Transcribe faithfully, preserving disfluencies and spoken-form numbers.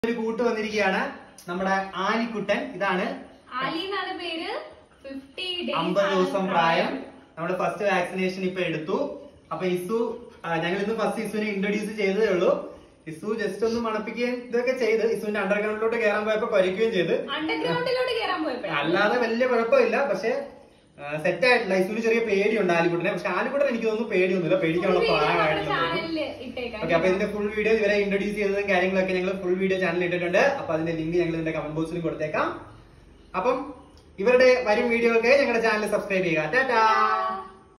ഒരു കൂട്ട് വന്നിരിക്കുകയാണ് നമ്മുടെ ആലിക്കുട്ടൻ. ഇതാണ് അമ്പത് ദിവസം പ്രായം. നമ്മുടെ ഫസ്റ്റ് വാക്സിനേഷൻ ഇപ്പൊ എടുത്തു. അപ്പൊ ഇസു ഞങ്ങൾ ഇന്ന് ഫസ്റ്റ് ഇസുവിനെ ഇൻട്രൊഡ്യൂസ് ചെയ്തതേ ഉള്ളൂ. ഇസു ജസ്റ്റ് ഒന്ന് മണപ്പിക്കുകയും ഇതൊക്കെ ചെയ്ത് ഇസുവിന്റെ അണ്ടർഗ്രൗണ്ടിലോട്ട് കയറാൻ പോയപ്പോ കൊരയ്ക്കുകയും ചെയ്ത്. അല്ലാതെ വലിയ കുഴപ്പമില്ല. പക്ഷെ സെറ്റ് ആയിട്ടില്ല. ഇസുവിന് ചെറിയ പേടിയുണ്ട് ആലിക്കുട്ടനെ. പക്ഷെ ആലിക്കുട്ടൻ എനിക്ക് തോന്നുന്നു പേടിയൊന്നുമില്ല. പേടിക്കാനുള്ള പ്രായമായിട്ടുണ്ട്. ഓക്കെ, അപ്പൊ ഇതിന്റെ ഫുൾ വീഡിയോ ഇവരെ ഇൻട്രൊഡ്യൂസ് ചെയ്തതും കാര്യങ്ങളൊക്കെ ഞങ്ങൾ ഫുൾ വീഡിയോ ചാനലിൽ ഇട്ടിട്ടുണ്ട്. അപ്പൊ അതിന്റെ ലിങ്ക് ഞങ്ങൾ ഇതിന്റെ കമന്റ് ബോക്സിൽ കൊടുത്തേക്കാം. അപ്പം ഇവരുടെ വരും വീഡിയോ ഒക്കെ ഞങ്ങളുടെ ചാനൽ സബ്സ്ക്രൈബ് ചെയ്യുക. ടാറ്റാ.